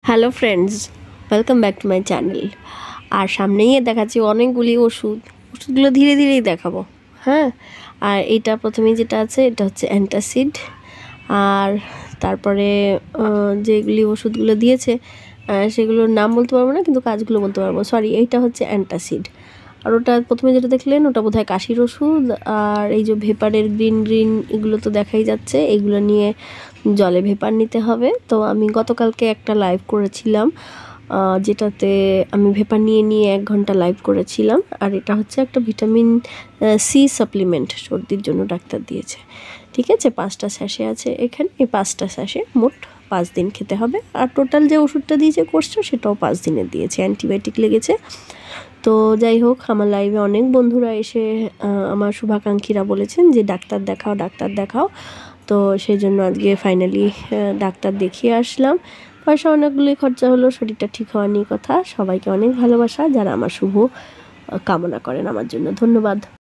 Hello friends, welcome back to my channel. আর সামনেই দেখাচ্ছি অনেকগুলি ওষুধগুলো ধীরে ধীরেই দেখাবো। হ্যাঁ, আর এটা প্রথমেই যেটা আছে এটা হচ্ছে অ্যান্টাসিড। আর তারপরে যেগুলি ওষুধগুলো দিয়েছে সেগুলোর নাম বলতে পারবো না, কিন্তু কাজগুলো বলতে পারবো। সরি, এইটা হচ্ছে অ্যান্টাসিড। আর ওটা প্রথমে যেটা দেখলেন ওটা বোধহয় কাশির ওষুধ। আর এই যে ভেপারের গ্রিন গ্রিন এগুলো তো দেখাই যাচ্ছে, এগুলো নিয়ে জলে ভেপার নিতে হবে। তো আমি গতকালকে একটা লাইভ করেছিলাম, যেটাতে আমি ভেপার নিয়ে নিয়ে 1 ঘন্টা লাইভ করেছিলাম। আর এটা হচ্ছে একটা ভিটামিন সি সাপ্লিমেন্ট, সর্দির জন্য ডাক্তার দিয়েছে। ঠিক আছে, 5টা স্যাশে আছে এখানে। এই 5টা স্যাশে মোট 5 দিন খেতে হবে। আর টোটাল যে ওষুধটা দিয়েছে কোর্সটা, সেটাও 5 দিনের দিয়েছে। অ্যান্টিবায়োটিক লেগেছে। তো যাই হোক, আমার লাইভে অনেক বন্ধুরা এসে আমার শুভাকাঙ্ক্ষীরা বলেছেন যে ডাক্তার দেখাও, ডাক্তার দেখাও। তো সেই জন্য আজকে ফাইনালি ডাক্তার দেখিয়ে আসলাম। পয়সা অনেকগুলোই খরচা হলো, শরীরটা ঠিক হওয়া নিয়ে কথা। সবাইকে অনেক ভালোবাসা যারা আমার শুভ কামনা করেন আমার জন্য। ধন্যবাদ।